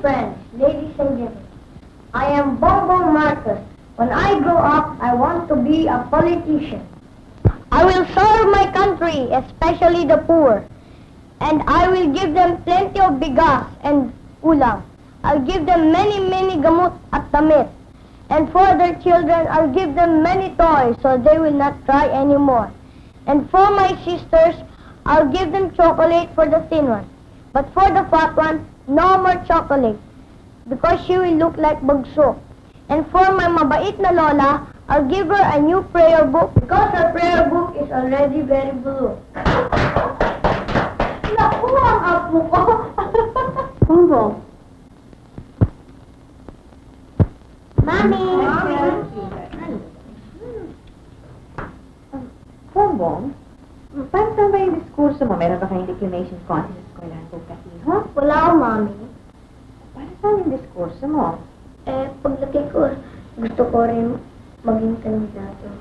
friends, ladies and gentlemen, I am Bongbong Marcos. When I grow up, I want to be a politician. I will serve my country, especially the poor, and I will give them plenty of bigas and ulam. I'll give them many gamot at damit. And for their children, I'll give them many toys so they will not cry anymore. And for my sisters, I'll give them chocolate for the thin one. But for the fat one, no more chocolate, because she will look like bagso. And for my mabait na lola, I'll give her a new prayer book, because her prayer book is already very blue. Naku, ang apo ko! Bongbong. Mami! Bongbong, paano saan ba yung diskurso mo? Meron ba kayong declamation contest sa eskwelahan bukas? Ha? Wala ko, Mami. Paano saan yung diskurso mo? Paglaki ko, gusto ko rin maging kandidato.